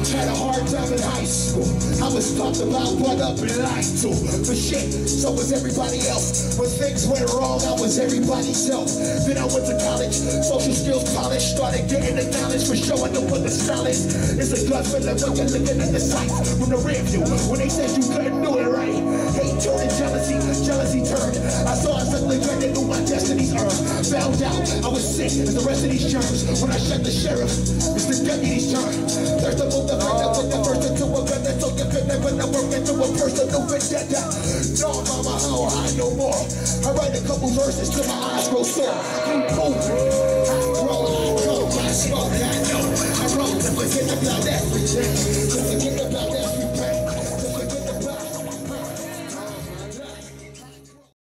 Had a hard time in high school. I was talked about, brought up, and lied to. For shit, so was everybody else. When things went wrong, I was everybody's help. Then I went to college, social skills polished. Started getting the knowledge for showing them what the style is. It's a gut feeling when you're looking at the sight from the rear view. When they said you couldn't do it right. Hate turned to jealousy, jealousy turned. I saw a suddenly dread that knew my destiny's earned. Found out I was sick as the rest of these germs. When I shut the sheriff, it's the deputy's turn. There's the move, the fight with the first into a gun that took the fitness when I work into a personal vendetta. No, mama, I don't hide no more. I write a couple verses till my eyes grow sore. You move, I grow, I go, I smoke, I know. I roll to forget about everything.